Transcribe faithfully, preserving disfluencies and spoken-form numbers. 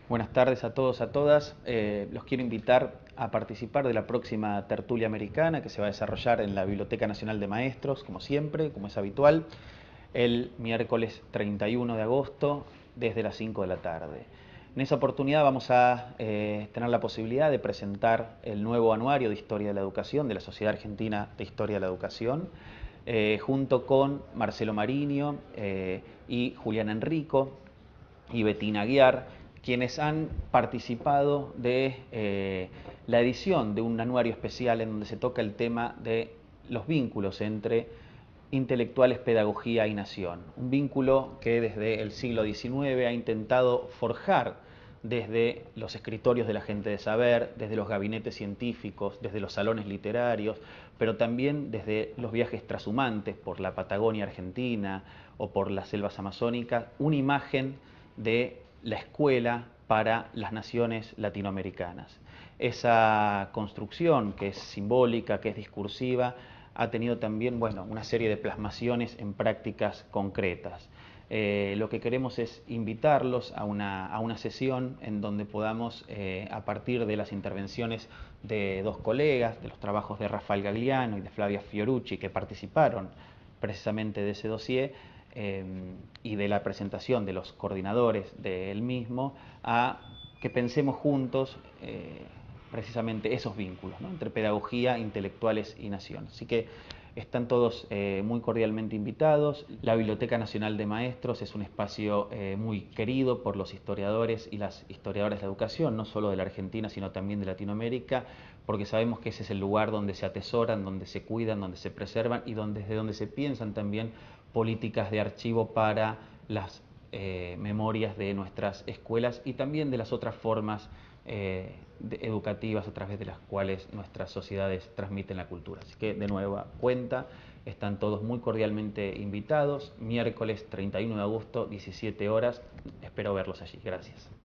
Buenas tardes a todos, a todas. Eh, los quiero invitar a participar de la próxima tertulia americana que se va a desarrollar en la Biblioteca Nacional de Maestros, como siempre, como es habitual, el miércoles treinta y uno de agosto desde las cinco de la tarde. En esa oportunidad vamos a eh, tener la posibilidad de presentar el nuevo anuario de Historia de la Educación de la Sociedad Argentina de Historia de la Educación, eh, junto con Marcelo Mariño eh, y Julián Enrico y Betina Aguiar, quienes han participado de eh, la edición de un anuario especial en donde se toca el tema de los vínculos entre intelectuales, pedagogía y nación. Un vínculo que desde el siglo diecinueve ha intentado forjar desde los escritorios de la gente de saber, desde los gabinetes científicos, desde los salones literarios, pero también desde los viajes trashumantes por la Patagonia Argentina o por las selvas amazónicas, una imagen de la escuela para las naciones latinoamericanas. Esa construcción, que es simbólica, que es discursiva, ha tenido también, bueno, una serie de plasmaciones en prácticas concretas. Eh, lo que queremos es invitarlos a una, a una sesión en donde podamos, eh, a partir de las intervenciones de dos colegas, de los trabajos de Rafael Gagliano y de Flavia Fiorucci, que participaron precisamente de ese dossier, eh, y de la presentación de los coordinadores del mismo, a que pensemos juntos eh, precisamente esos vínculos, ¿no?, entre pedagogía, intelectuales y nación. Así que están todos eh, muy cordialmente invitados. La Biblioteca Nacional de Maestros es un espacio eh, muy querido por los historiadores y las historiadoras de la educación, no solo de la Argentina, sino también de Latinoamérica, porque sabemos que ese es el lugar donde se atesoran, donde se cuidan, donde se preservan y donde, desde donde se piensan también políticas de archivo para las eh, memorias de nuestras escuelas y también de las otras formas eh, de, educativas a través de las cuales nuestras sociedades transmiten la cultura. Así que, de nueva cuenta, están todos muy cordialmente invitados. Miércoles treinta y uno de agosto, diecisiete horas. Espero verlos allí. Gracias.